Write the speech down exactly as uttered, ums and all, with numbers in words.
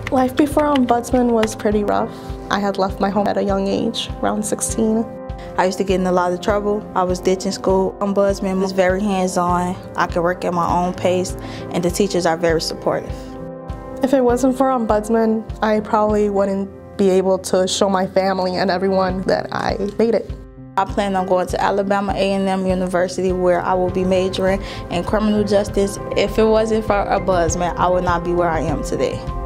Life before Ombudsman was pretty rough. I had left my home at a young age, around sixteen. I used to get in a lot of trouble. I was ditching school. Ombudsman was very hands-on. I could work at my own pace, and the teachers are very supportive. If it wasn't for Ombudsman, I probably wouldn't be able to show my family and everyone that I made it. I plan on going to Alabama A and M University, where I will be majoring in criminal justice. If it wasn't for Ombudsman, I would not be where I am today.